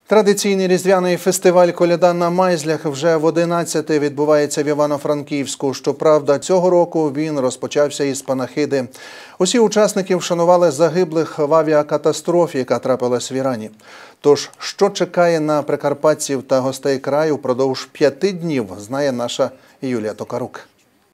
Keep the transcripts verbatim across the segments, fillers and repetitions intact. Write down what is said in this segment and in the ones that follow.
Традиційний різдвяний фестиваль «Коляда на Майзлях» вже в одинадцяте відбувається в Івано-Франківську. Щоправда, цього року він розпочався із панахиди. Усі учасники вшанували загиблих в авіакатастрофі, яка трапилась в Ірані. Тож, що чекає на прикарпатців та гостей краю впродовж п'яти днів, знає наша Юлія Токарук.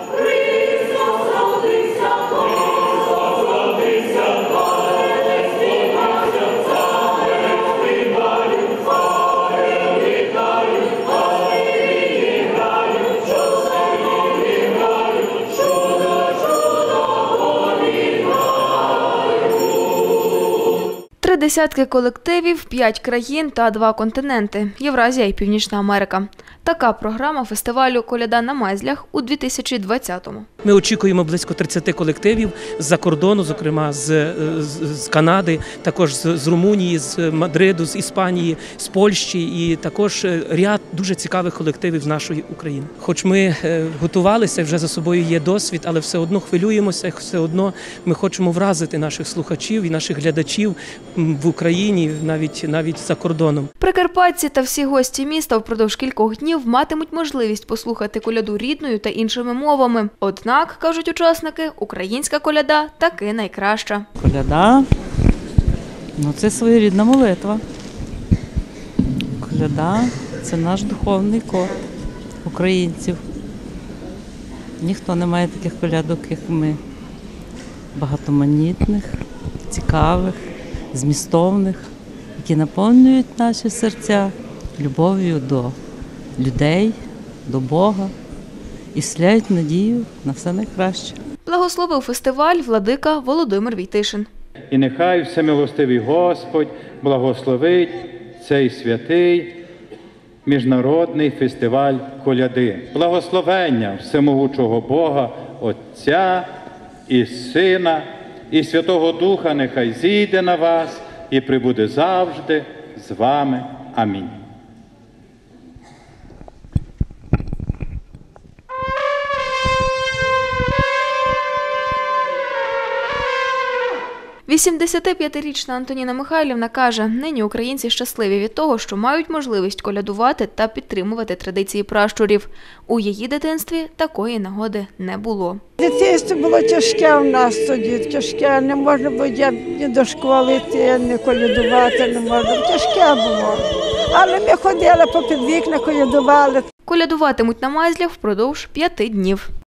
Три десятки колективів, п'ять країн та два континенти – Євразія і Північна Америка. Така програма фестивалю «Коляда на Майзлях» у дві тисячі двадцятому. Ми очікуємо близько тридцяти колективів з-за кордону, зокрема з, з, з Канади, також з, з Румунії, з Мадриду, з Іспанії, з Польщі і також ряд дуже цікавих колективів з нашої України. Хоч ми готувалися, вже за собою є досвід, але все одно хвилюємося, все одно ми хочемо вразити наших слухачів і наших глядачів в Україні, навіть, навіть за кордоном. Прикарпатці та всі гості міста впродовж кількох днів матимуть можливість послухати коляду рідною та іншими мовами. Однак, кажуть учасники, українська коляда таки найкраща. Коляда ну, – це своєрідна молитва. Коляда – це наш духовний код українців. Ніхто не має таких колядок, як ми. Багатоманітних, цікавих, змістовних, які наповнюють наші серця любов'ю до людей, до Бога і вселяють надію на все найкраще. Благословив фестиваль владика Володимир Війтишин. І нехай всемилостивий Господь благословить цей святий міжнародний фестиваль коляди. Благословення всемогучого Бога, Отця і Сина, і Святого Духа нехай зійде на вас і прибуде завжди з вами. Амінь. вісімдесятип'ятирічна Антоніна Михайлівна каже, нині українці щасливі від того, що мають можливість колядувати та підтримувати традиції пращурів. У її дитинстві такої нагоди не було. Дитинство було тяжке в нас тоді, тяжке, не можна було ні до школи йти, ні колядувати, не можна, тяжке було. Але ми ходили попід вікна, колядували. Колядуватимуть на Майзлях впродовж п'яти днів.